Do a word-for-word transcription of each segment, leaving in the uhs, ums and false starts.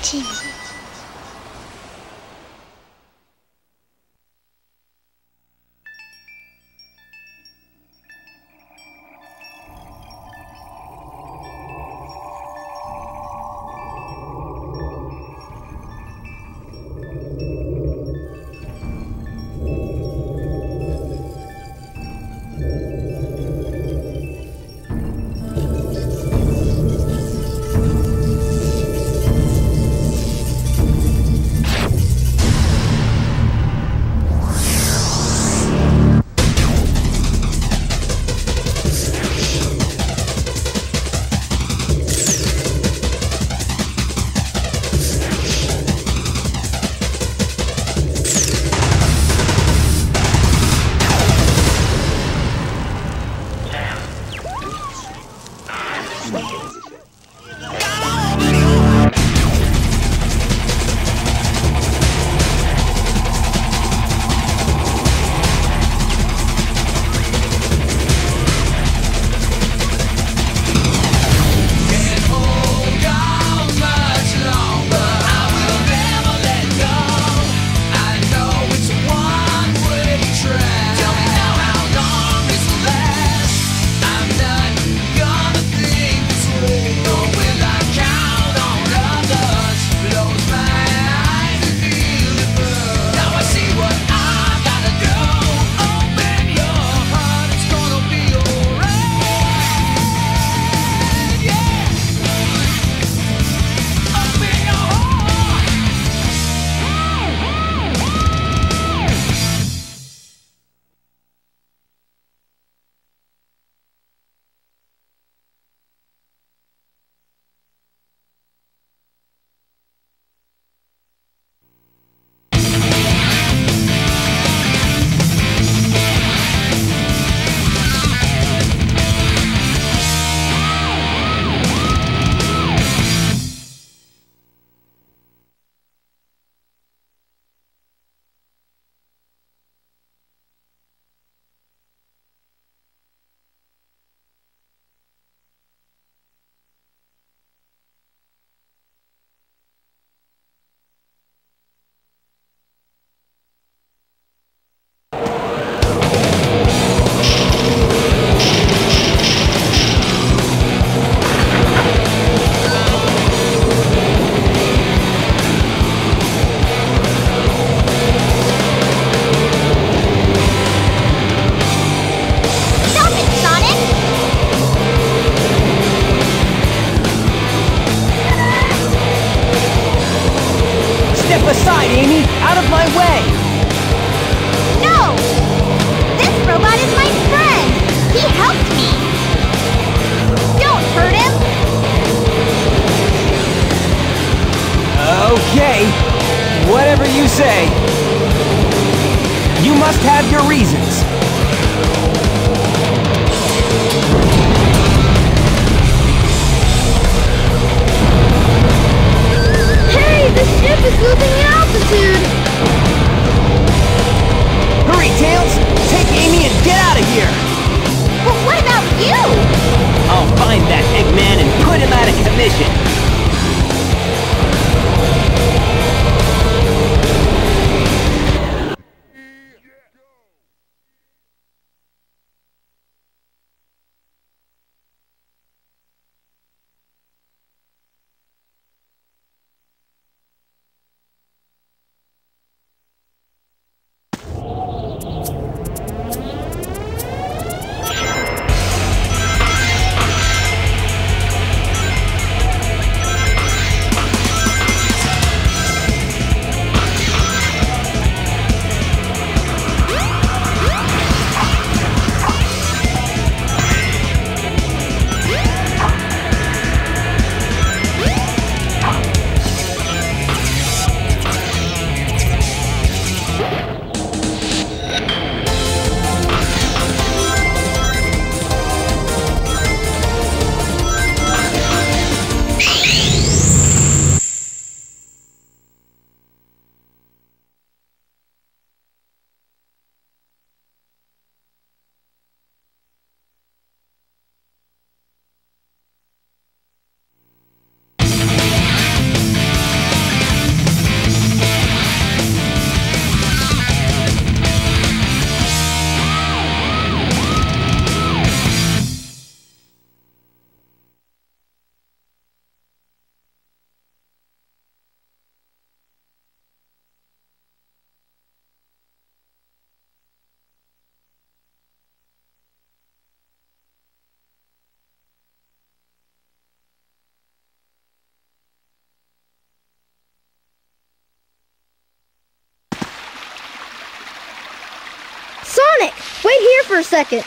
T V. aside, Amy! Out of my way! No! This robot is my friend! He helped me! Don't hurt him! Okay, whatever you say. You must have your reasons. Hey, the ship is losing altitude! Hurry, Tails! Take Amy and get out of here! But what about you? I'll find that Eggman and put him out of commission! Sonic, wait here for a second.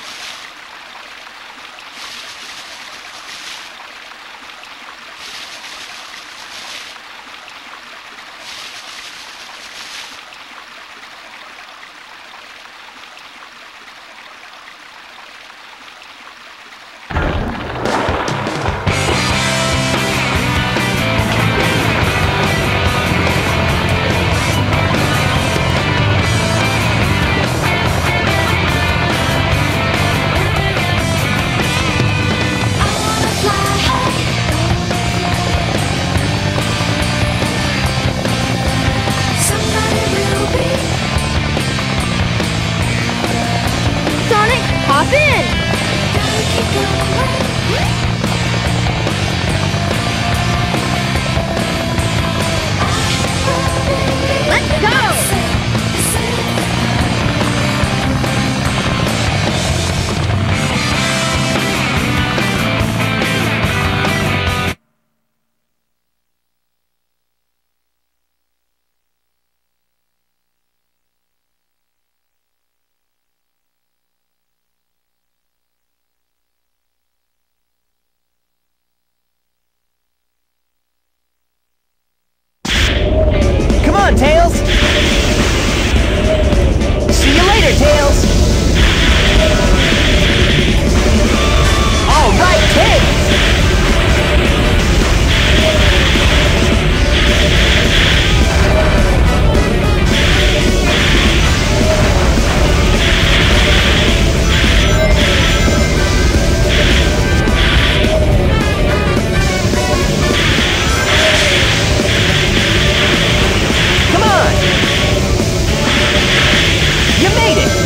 Hop in! Let's go! Come on, Tails! See you later, Tails! All right, Tails! You made it!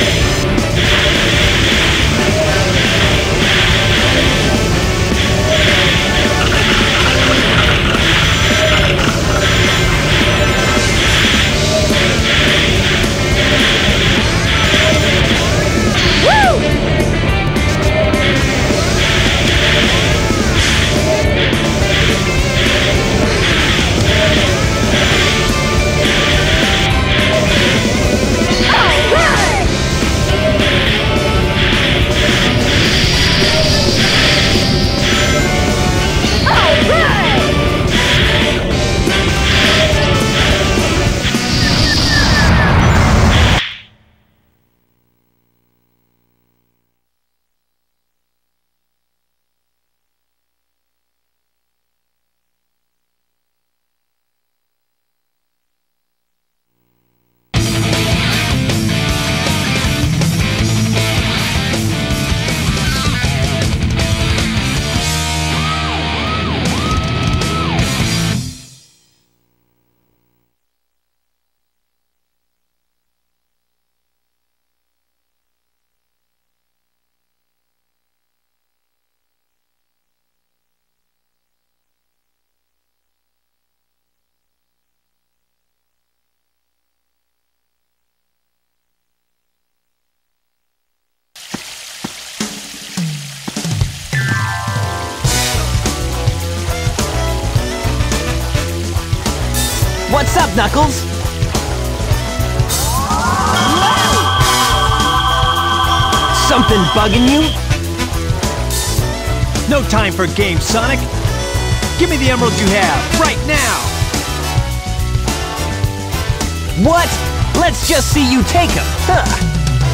What's up, Knuckles? Something bugging you? No time for games, Sonic! Give me the emeralds you have, right now! What? Let's just see you take them! Huh.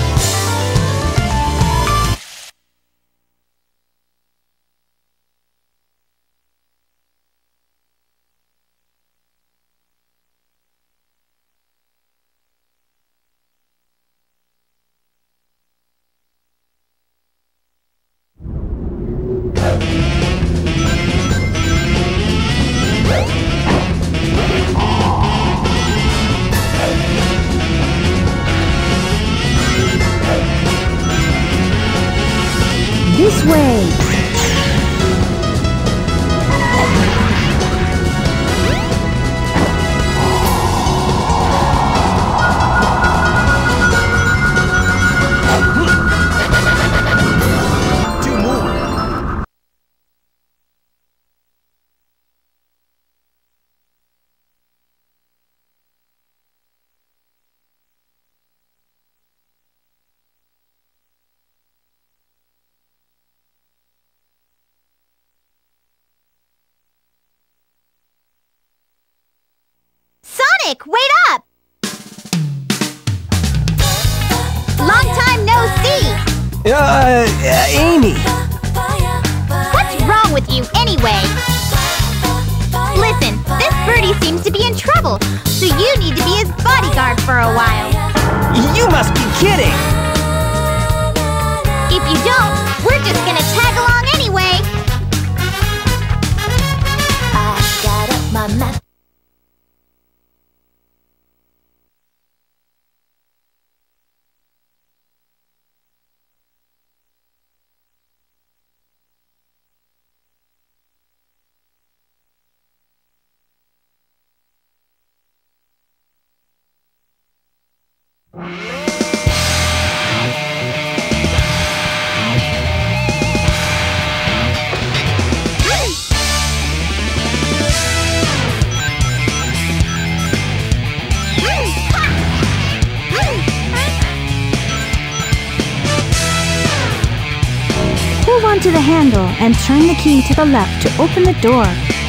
This way! Uh, uh, Amy. What's wrong with you, anyway? Listen, this birdie seems to be in trouble, so you need to be his bodyguard for a while. You must be kidding. If you don't, we're just gonna tag along anyway. I got up my map. Hold on to the handle and turn the key to the left to open the door.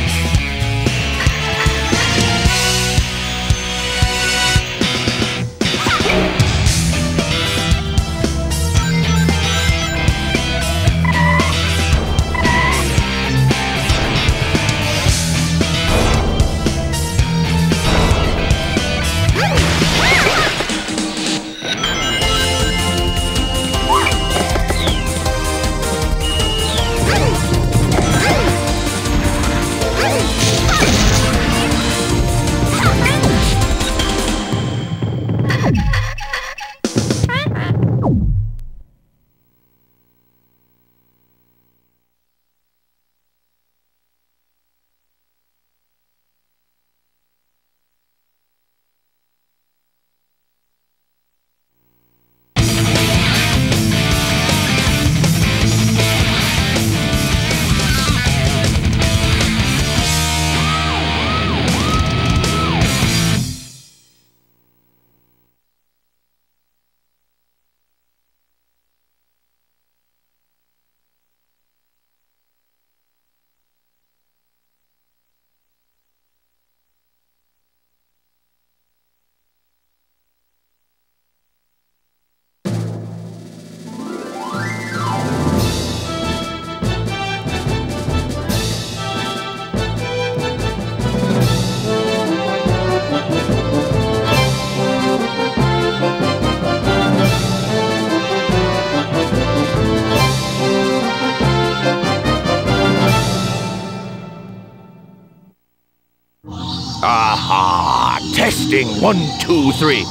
Aha! Testing one, two, three.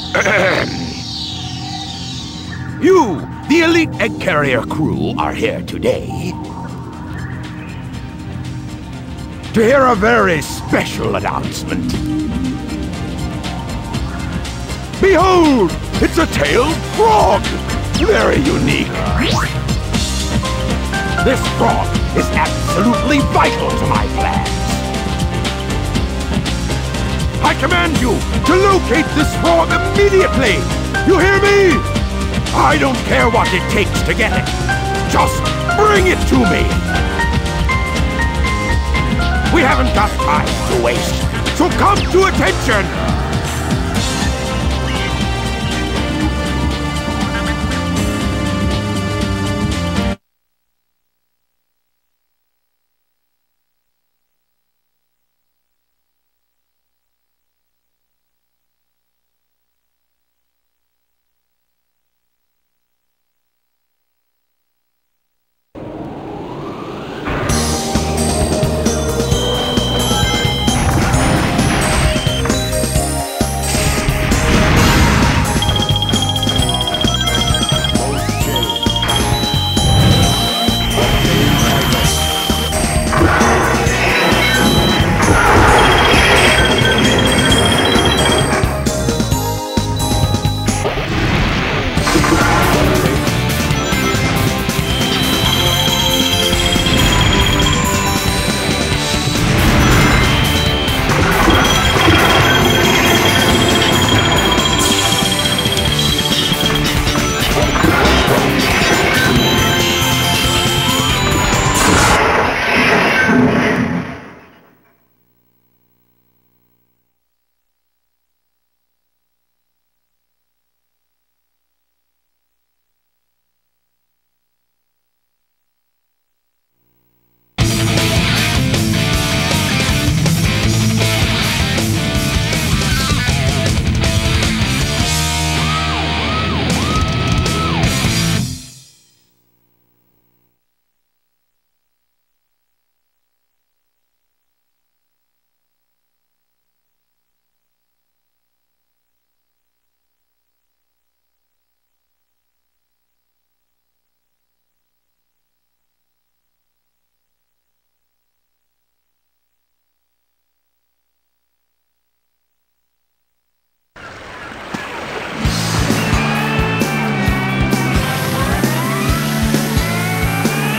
You, the elite egg carrier crew, are here today to hear a very special announcement. Behold! It's a tailed frog! Very unique. This frog is absolutely vital to my plans. I command you to locate this frog immediately! You hear me? I don't care what it takes to get it. Just bring it to me! We haven't got time to waste, so come to attention!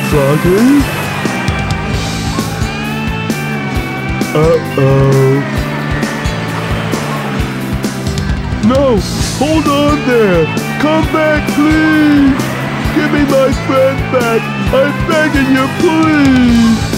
Froggy? Uh-oh. No! Hold on there! Come back, please! Give me my friend back! I'm begging you, please!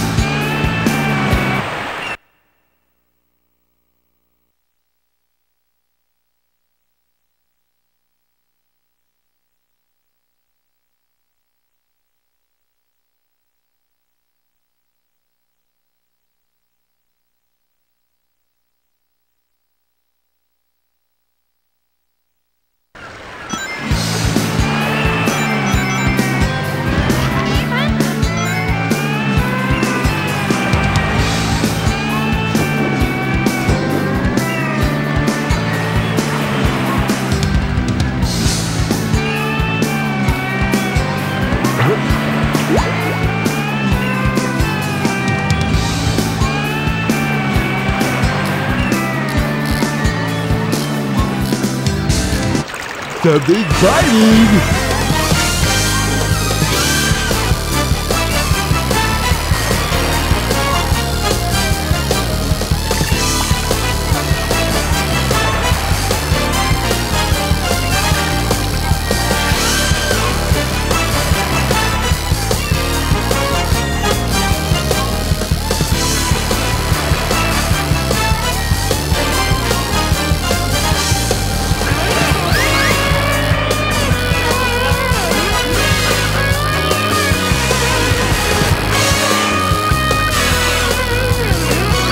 Something fighting!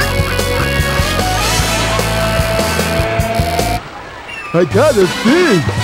I got a fish!